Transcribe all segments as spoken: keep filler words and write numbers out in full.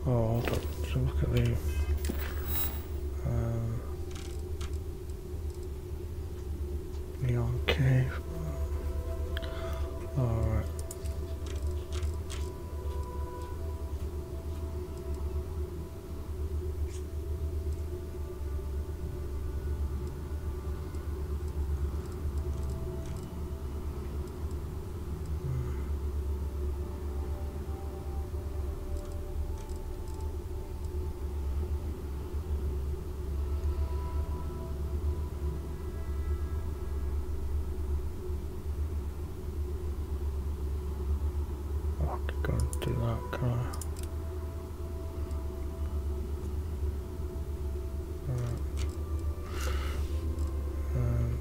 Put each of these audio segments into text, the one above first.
Oh, hold on. So look at the. Um, Neon Cave. Alright. Do that, can I? Right. Um,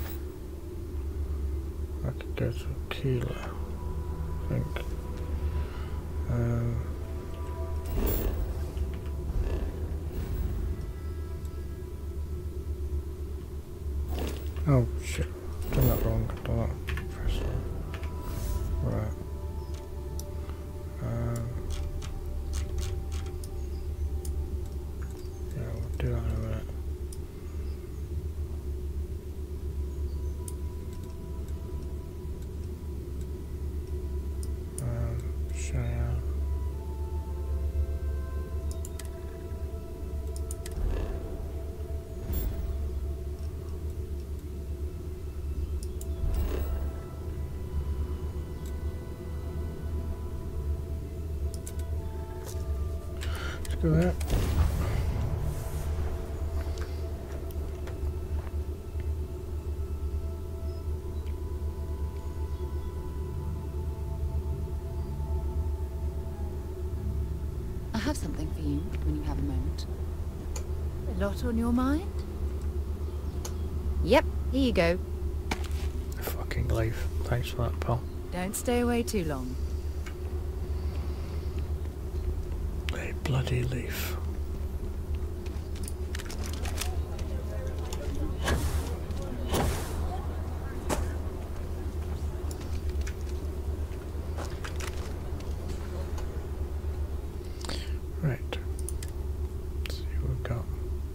I could go to Akila, I think. Um, oh shit, I've done that wrong, I've done that. Press that. Right. Um, yeah, we'll do that in a minute. Um, Cheyenne. Let's go there. I have something for you when you have a moment. A lot on your mind? Yep, here you go. Fucking leaf. Thanks for that, pal. Don't stay away too long. A bloody leaf. Right. Let's see what we've got.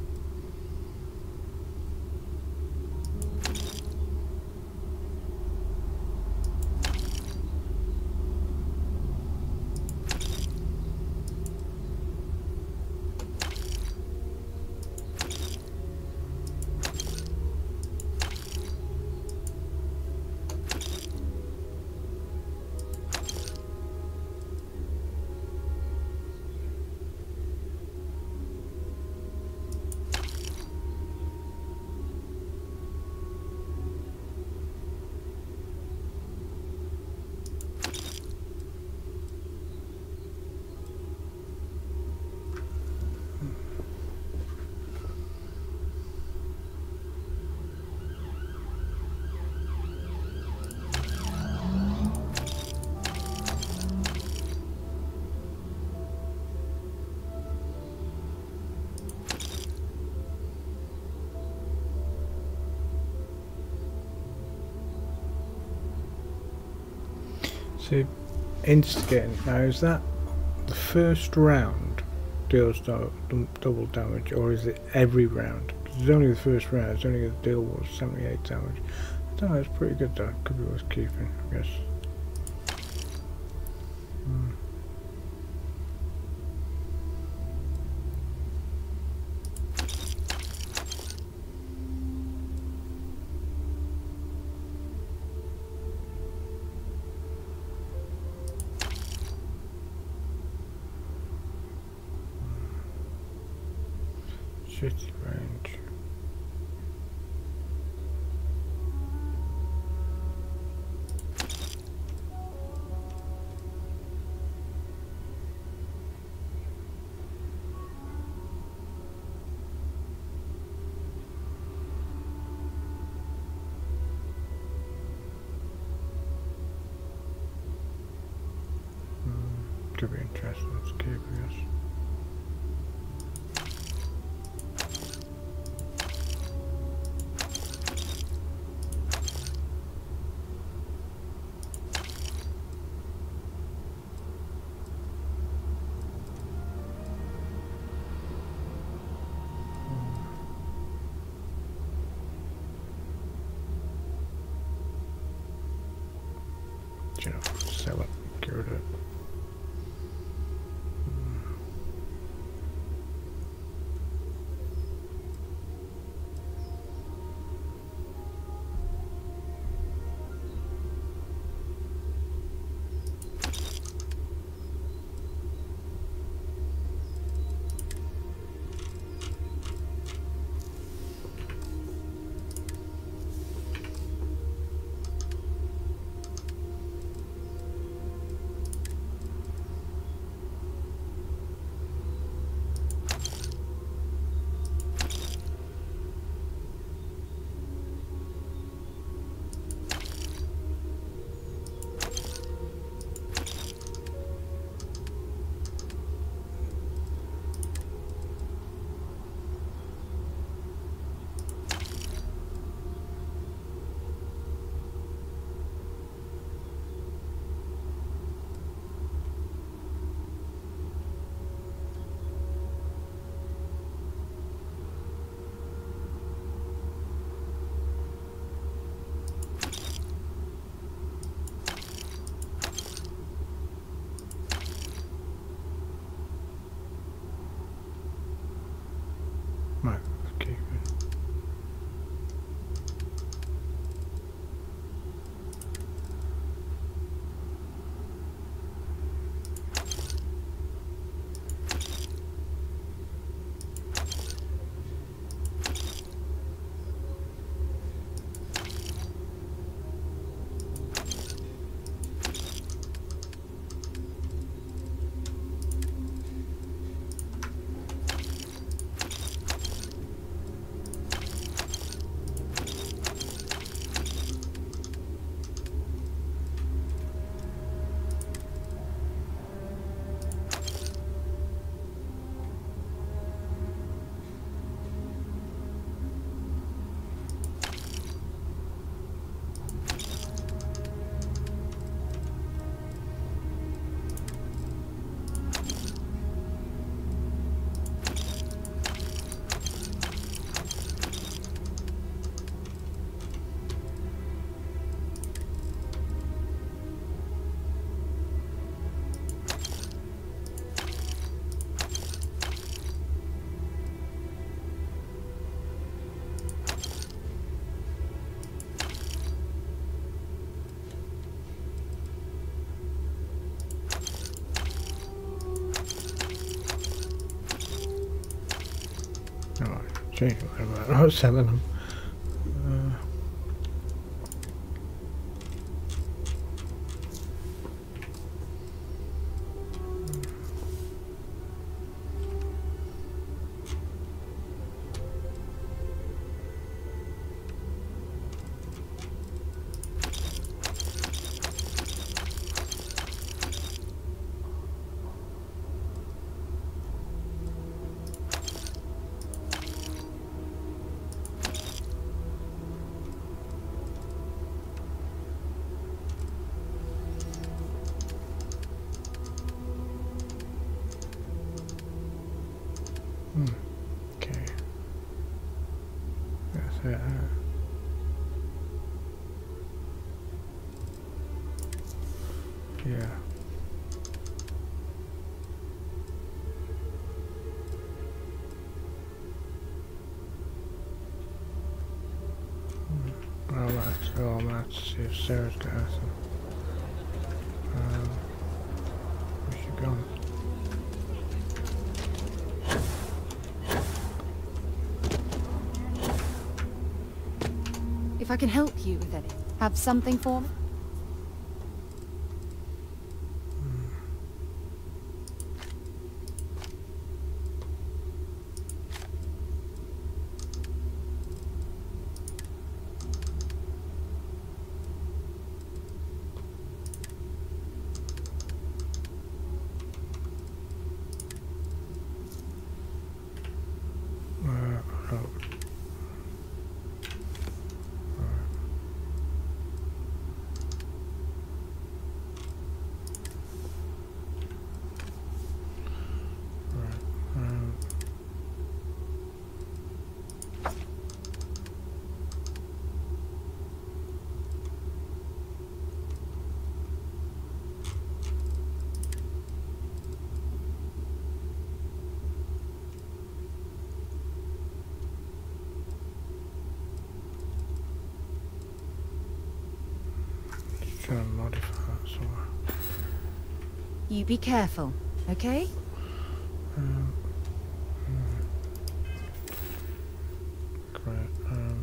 So, instigating now, is that the first round deals do double damage, or is it every round? It's only the first round, it's only going to deal was seventy-eight damage. I don't know, it's pretty good though, could be worth keeping, I guess. Hmm. City range. Hmm. Could be interesting. Let's keep this. you know, sell it, get rid of it. Right, okay, good. Alright, gee, what about I was selling them? Uh, hmm, okay. That's it. Uh, yeah. Well, that's all. I'm gonna have to see if Sarah's got some. Um, where's she gone? If I can help you with anything, have something for me? Uh, oh. somewhere. You be careful, okay? Um, hmm. Great. Um,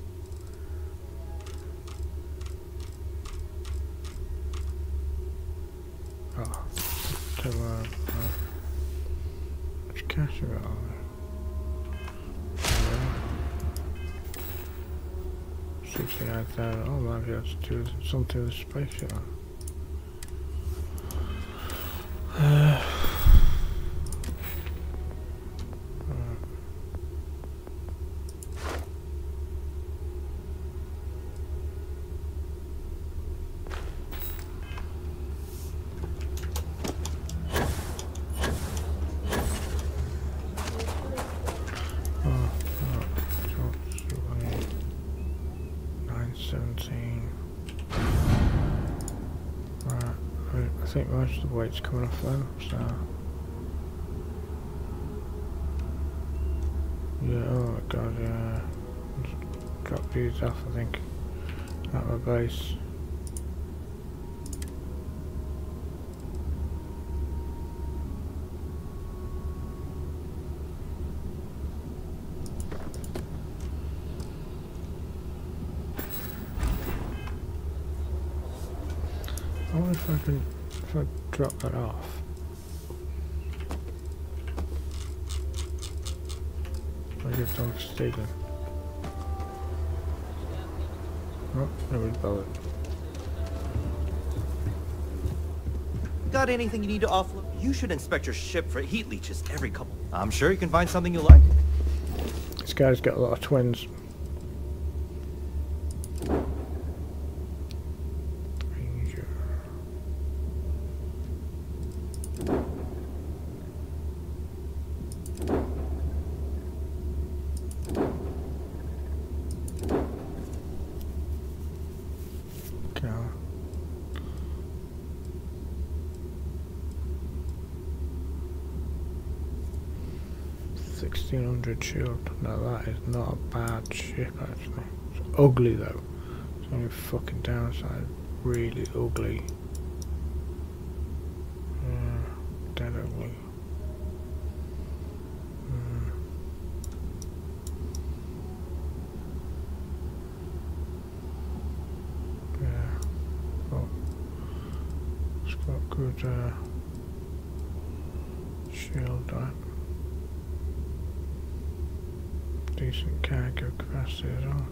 oh, to uh, uh, which cash have we got on there? sixty-nine thousand. Oh, maybe that's to do something with the spaceship. Uh, seventeen. Right, I think most of the weight's coming off them, so. Yeah, oh my god, yeah. Just drop these off, I think. At my base. I wonder if I can, if I drop that off. I give them for stealing. Oh, nobody's bothered. Got anything you need to offload? You should inspect your ship for heat leeches every couple. I'm sure you can find something you like. This guy's got a lot of twins. Ranger. Go. sixteen hundred shield. Now that is not a bad ship actually. It's ugly though. It's only fucking downside. Really ugly. Yeah, dead ugly. Mm. Yeah. Oh. It's got good uh, shield on it. Decent cargo capacity as well.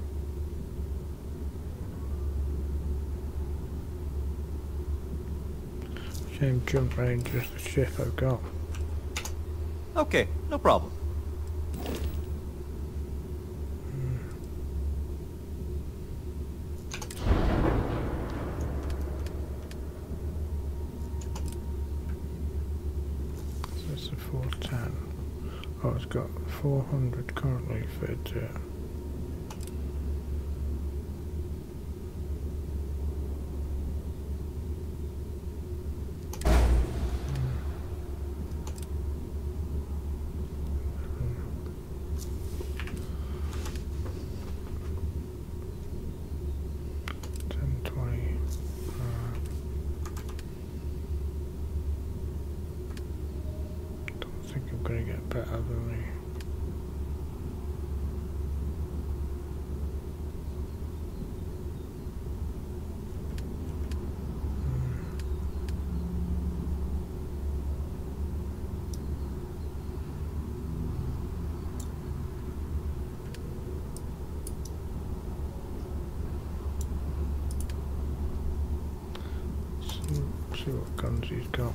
Same jump range as the ship I've got. Okay, no problem. Mm. So it's a four ten. Oh, it's got four hundred currently fed to it. ten, twenty. Uh, don't think I'm going to get better than me. See, see what guns he's got.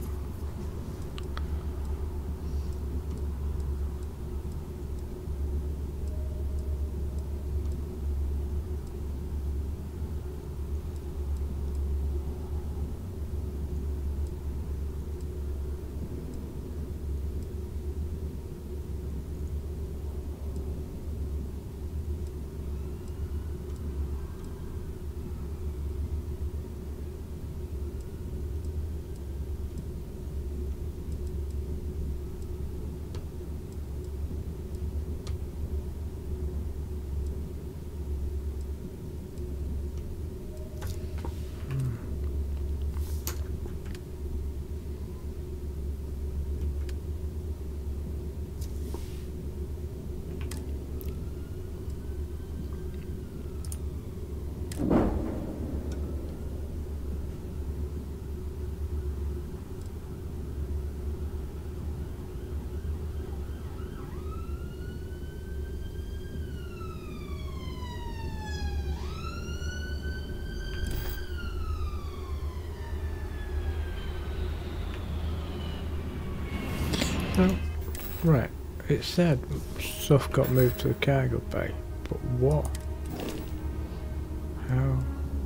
Right, it said stuff got moved to the cargo bay, but what? How?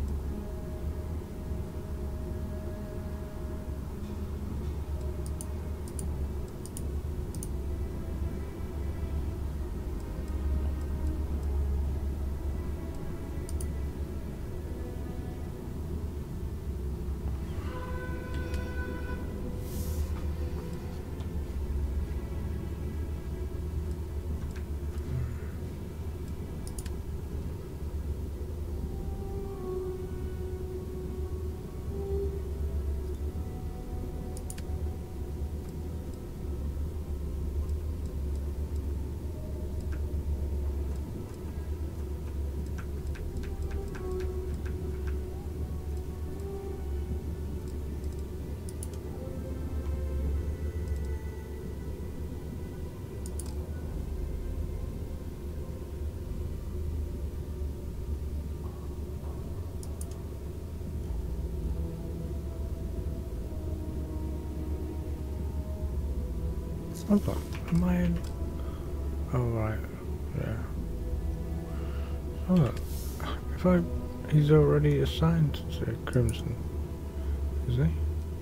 Hold on, am I in? Oh right, yeah. Hold on, if I, he's already assigned to Crimson, is he?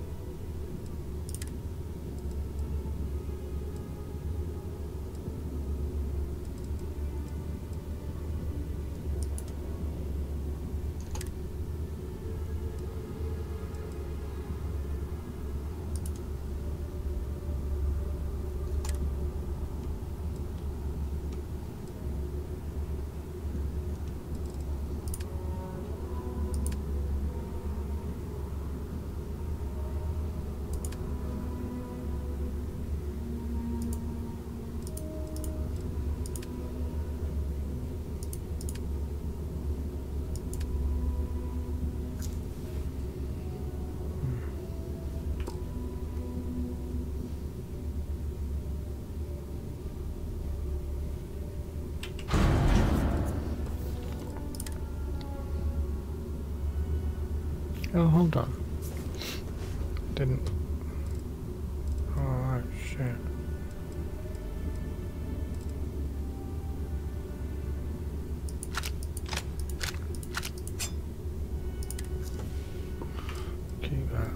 Oh, hold on. Didn't. Oh, shit. Keep that.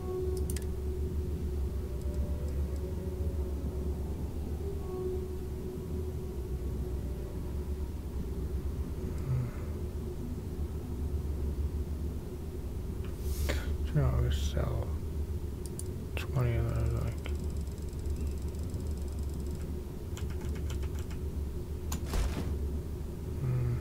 I always sell twenty of those, like. Mm.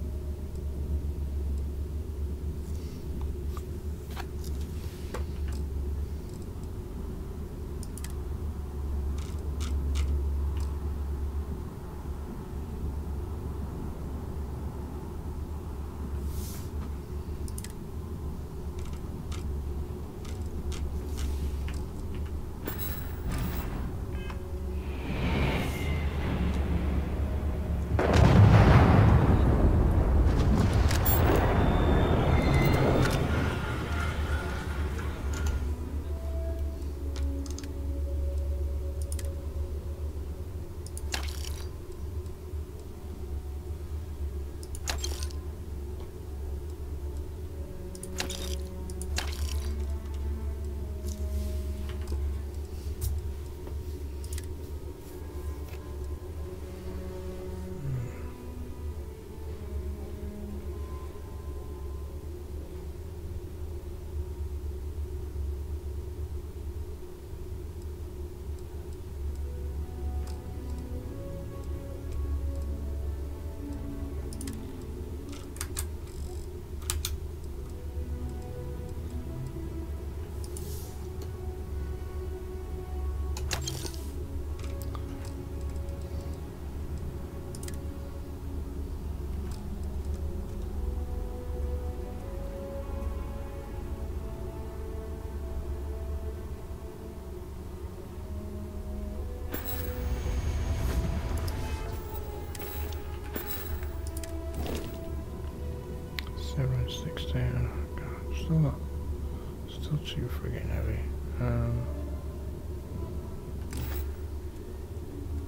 seven, sixteen, oh god, still not, still too friggin' heavy. Um,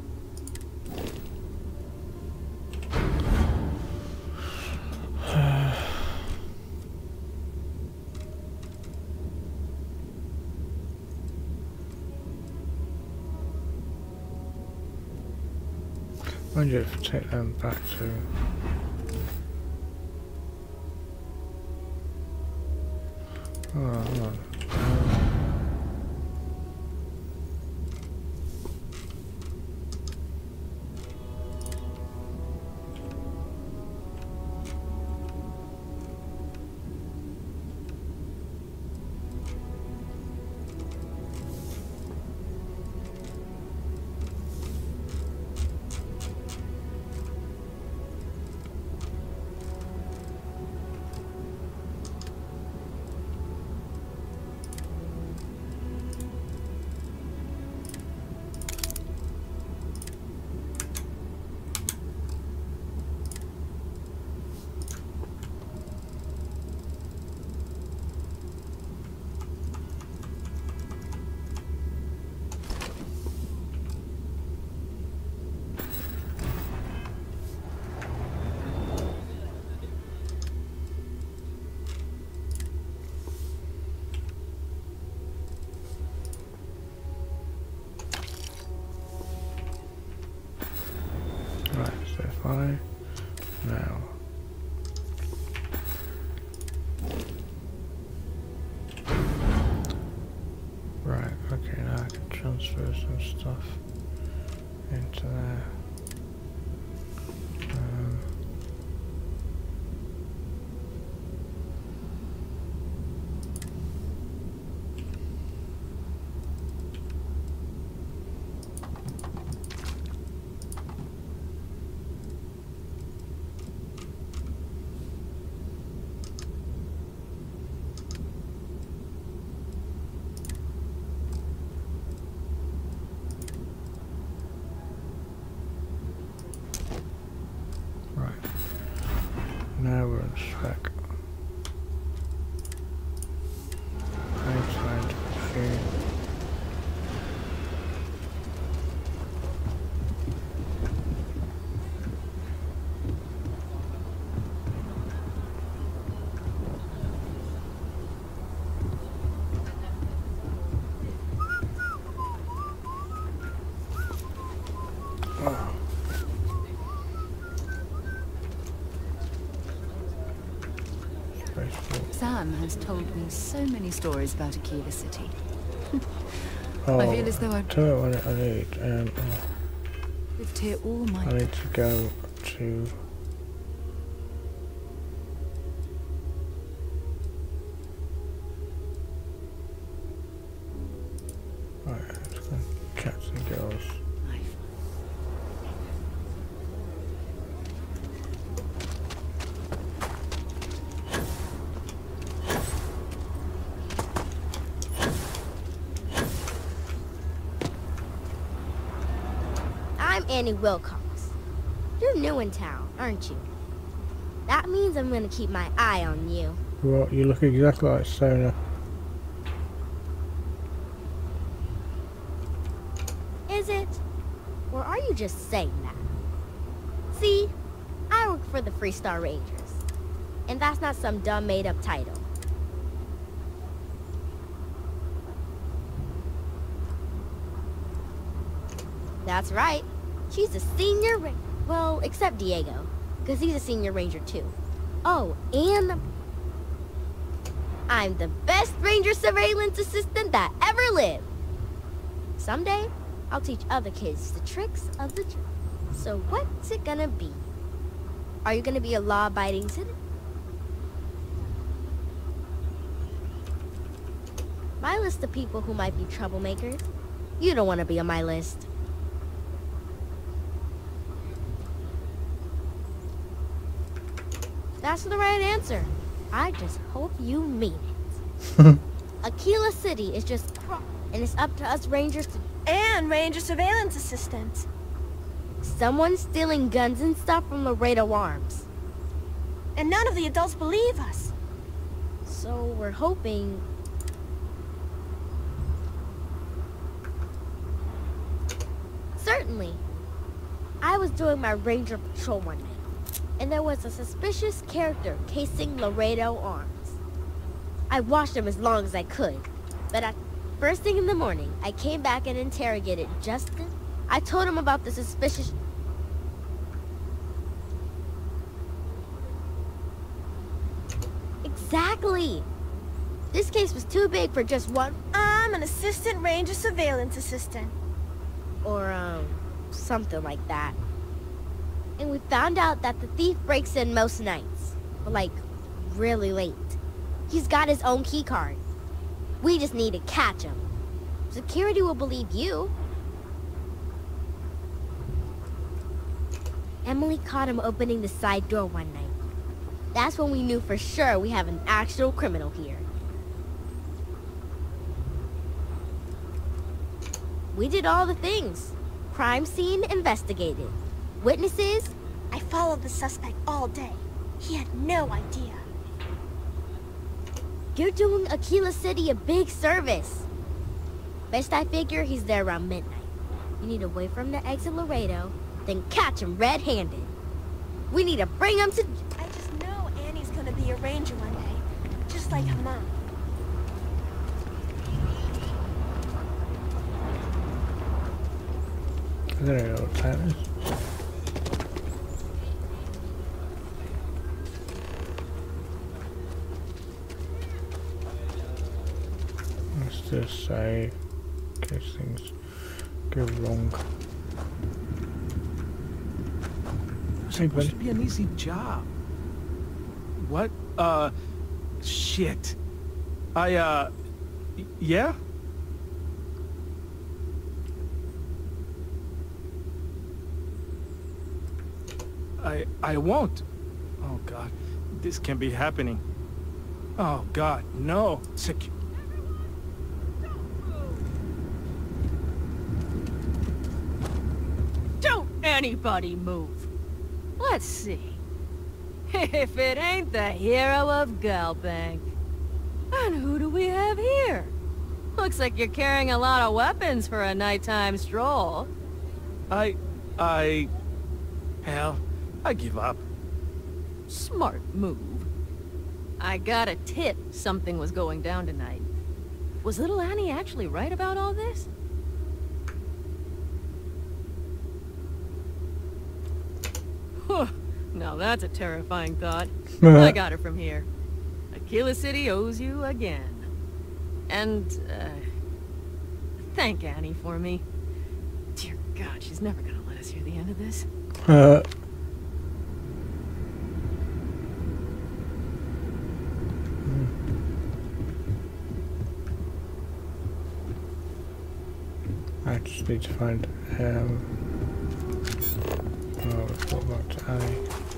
I wonder if I take them back to... Oh, hold on. Right, so if I now right, okay, now I can transfer some stuff into there. Um, right. Now we're on spec. Outside machine. Oh. Sam has told me so many stories about Akila City. Oh, I feel as though I've tell me what I need. Um, oh, lived here all my I need to go to. Right, let's go chat to the girls. life. I'm Annie Wilcox. You're new in town, aren't you? That means I'm gonna keep my eye on you. Well, you look exactly like Sona. Is it? Or are you just saying that? See, I work for the Freestar Rangers. And that's not some dumb made-up title. That's right. She's a senior ra- well, except Diego, because he's a senior ranger too. Oh, and I'm the best ranger surveillance assistant that ever lived. Someday, I'll teach other kids the tricks of the job. So what's it gonna be? Are you gonna be a law-abiding citizen? My list of people who might be troublemakers. You don't want to be on my list. That's the right answer. I just hope you mean it. Akila City is just cro- and it's up to us rangers to... And ranger surveillance assistants. Someone's stealing guns and stuff from Laredo Arms. And none of the adults believe us. So we're hoping... Certainly. I was doing my ranger patrol one night, and there was a suspicious character casing Laredo Arms. I watched him as long as I could, but at first thing in the morning, I came back and interrogated Justin. I told him about the suspicious... Exactly. This case was too big for just one, I'm an assistant ranger surveillance assistant. or, um, something like that. And we found out that the thief breaks in most nights, but like, really late. He's got his own key card. We just need to catch him. Security will believe you. Emily caught him opening the side door one night. That's when we knew for sure we have an actual criminal here. We did all the things. Crime scene investigated. Witnesses. I followed the suspect all day. He had no idea. You're doing Akila City a big service. Best I figure he's there around midnight. You need to wait for him to exit Laredo, then catch him red-handed. We need to bring him to... I just know Annie's gonna be a ranger one day, just like her mom. I don't know what time it is. Let's just say, in case things go wrong. It's Hey, supposed buddy. to be an easy job. What? Uh, shit. I, uh, y- yeah? I, I won't. Oh, God. This can't be happening. Oh, God, no. Sec- Don't anybody move. Let's see. If it ain't the hero of Galbank. And who do we have here? Looks like you're carrying a lot of weapons for a nighttime stroll. I, I... Hell, I give up. Smart move. I got a tip something was going down tonight. Was little Annie actually right about all this? Huh. Now that's a terrifying thought. I got it from here. Akila City owes you again. And, uh... thank Annie for me. Dear God, she's never gonna let us hear the end of this. Uh, I just need to find, um, oh, what about Annie?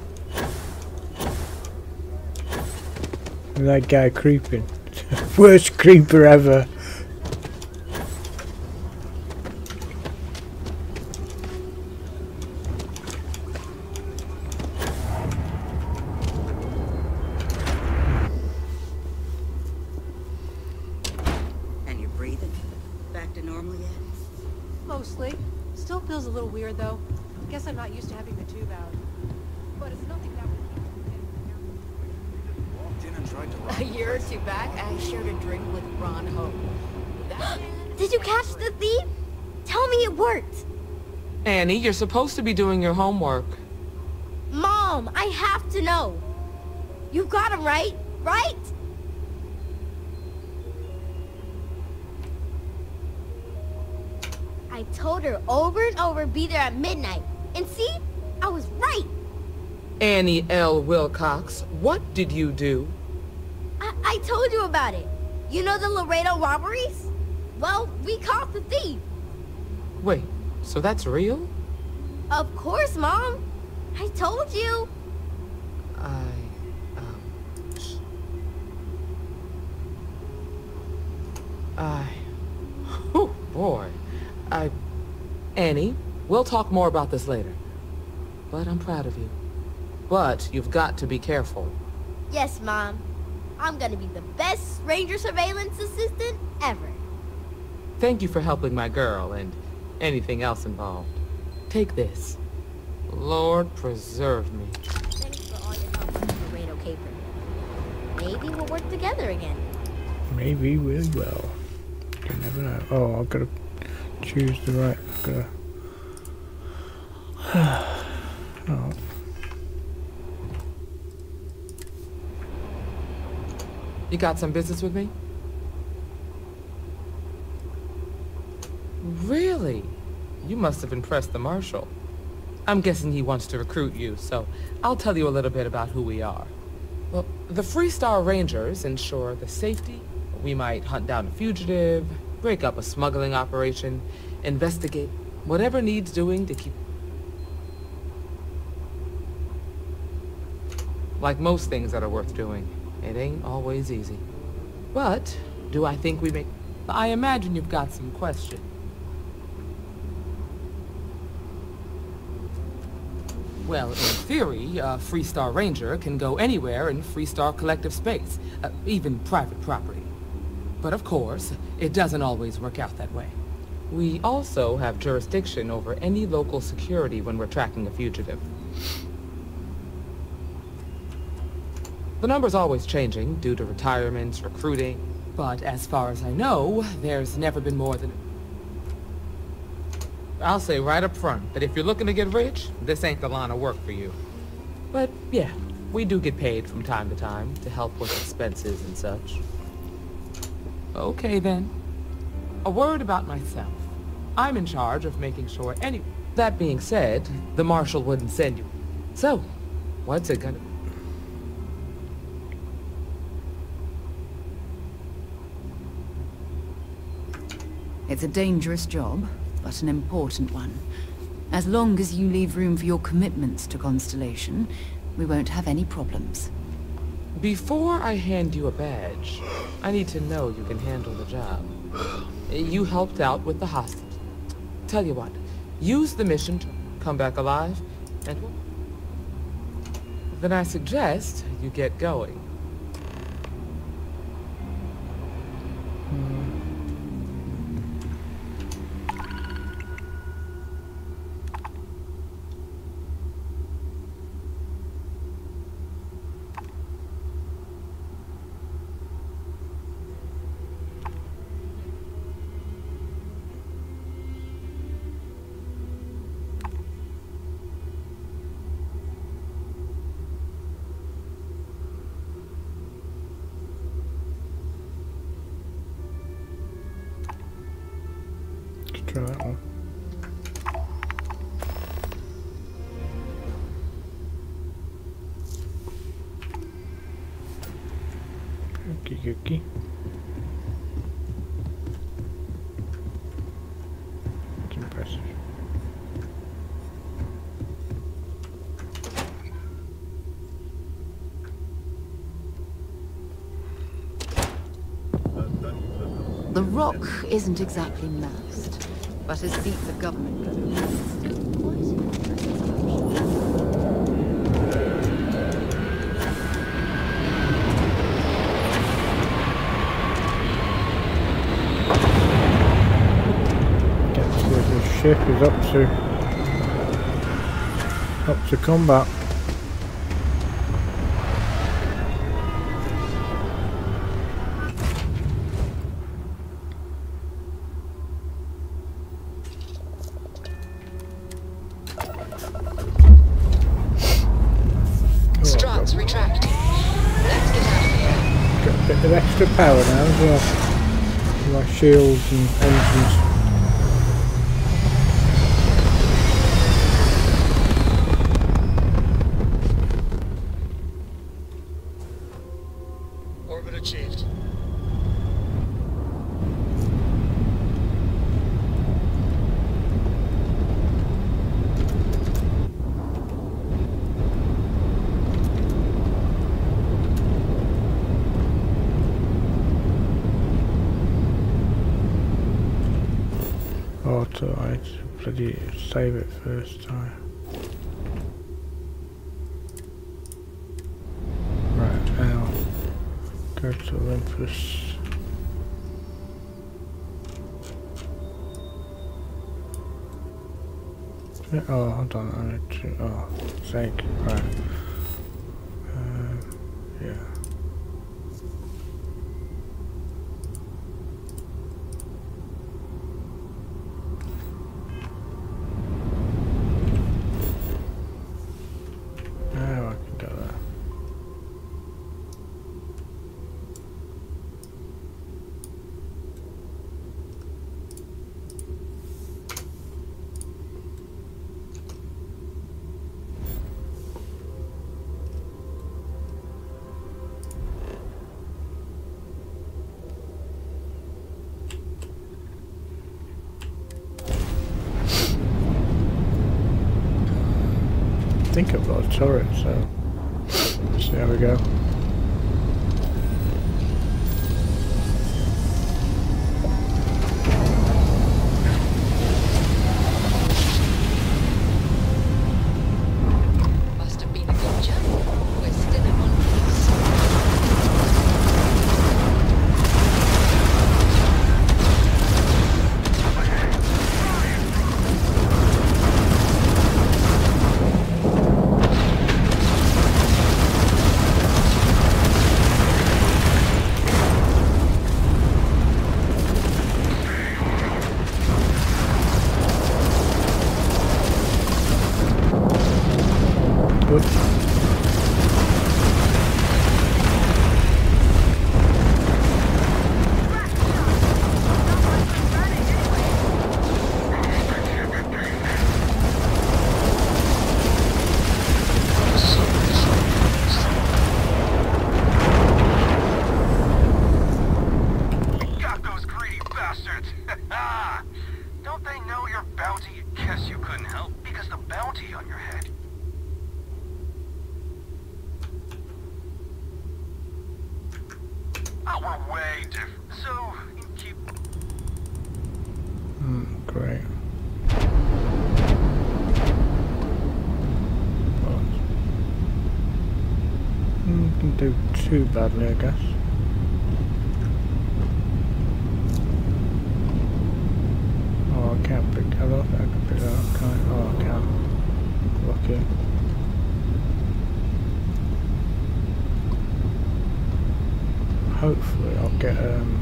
That guy creeping. Worst creeper ever. And you're breathing? Back to normal yet? Mostly. Still feels a little weird, though. Guess I'm not used to having the tube out. But it's nothing that would Walked in and tried to rob A year or two back, I shared a drink with Ron Ho. That Did you catch the thief? Tell me it worked. Annie, you're supposed to be doing your homework. Mom, I have to know. You got him, right? Right? I told her over and over be there at midnight. And see? I was right. Annie L. Wilcox, what did you do? I, I told you about it. You know the Laredo robberies? Well, we caught the thief. Wait, so that's real? Of course, Mom. I told you. I, um... I... Oh, boy. I... Annie, we'll talk more about this later. But I'm proud of you. But you've got to be careful. Yes, Mom. I'm gonna be the best ranger surveillance assistant ever. Thank you for helping my girl and anything else involved. Take this. Lord preserve me. Thanks for all your help with the Laredo caper. Maybe we'll work together again. Maybe we will. You never know. Oh, I've got to choose the right. I've got to. Oh. You got some business with me? Really? You must have impressed the Marshal. I'm guessing he wants to recruit you, so I'll tell you a little bit about who we are. Well, the Freestar Rangers ensure the safety. We might hunt down a fugitive, break up a smuggling operation, investigate whatever needs doing to keep... Like most things that are worth doing, it ain't always easy. But, do I think we make... I imagine you've got some questions. Well, in theory, a Freestar Ranger can go anywhere in Freestar Collective space, uh, even private property. But of course, it doesn't always work out that way. We also have jurisdiction over any local security when we're tracking a fugitive. The number's always changing due to retirements, recruiting, but as far as I know, there's never been more than... I'll say right up front that if you're looking to get rich, this ain't the line of work for you. But yeah, we do get paid from time to time to help with expenses and such. Okay then. A word about myself. I'm in charge of making sure any... That being said, the Marshal wouldn't send you. So, what's it gonna... It's a dangerous job, but an important one. As long as you leave room for your commitments to Constellation, we won't have any problems. Before I hand you a badge, I need to know you can handle the job. You helped out with the hostage. Tell you what, use the mission to come back alive, and then I suggest you get going. Try that one. Okie dokie. It's impressive. The rock isn't exactly masked, but his seats of government go Get to see if the ship is up to up to combat. Struts retracting. Let's get out of here. Got a bit of extra power now as well. My shields and engines. Orbit achieved. Auto, I had to bloody save it first time. Right, now go to Olympus. Yeah, oh, hold on, I need to, oh, sake, right. Um, yeah. Now I can go there. think I've got a turret, so let's see how we go. Must have been a good jump. We're still in one piece. Good. Got those greedy bastards! Don't they know your bounty? Guess you couldn't help because the bounty on your head. Oh, we're way different. So, you keep... Mm, great. Mm, didn't do too badly, I guess. Oh, I can't pick that up. I can pick that up, can't I? Oh, I can. Lucky. Hopefully I'll get um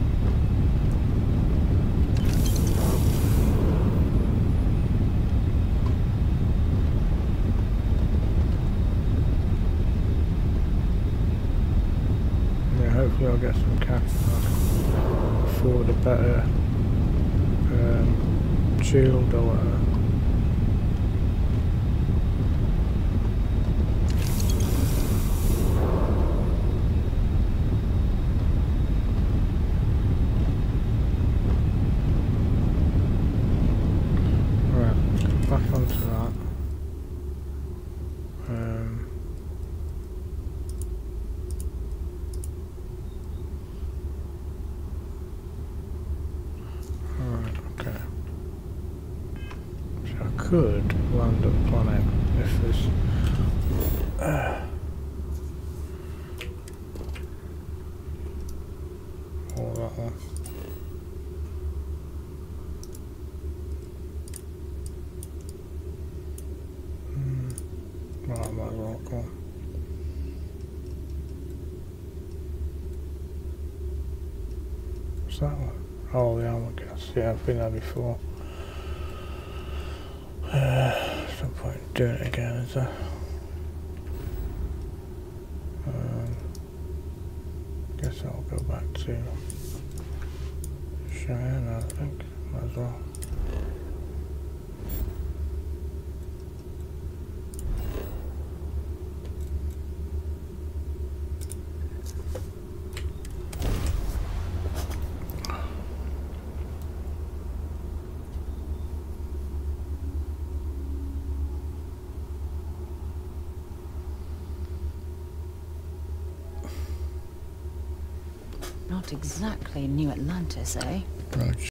yeah, hopefully I'll get some cash and afford a better um, shield or whatever. Back onto that. Um, Alright, okay. So I could land a planet if this. Uh, or that one. Right, I might as well go. What's that one? Oh, the armor gas. Yeah, I've been there before. Uh, there's no point in doing it again, is there? Um, guess I'll go back to Cheyenne, I think. Might as well. Not exactly New Atlantis, eh? Right.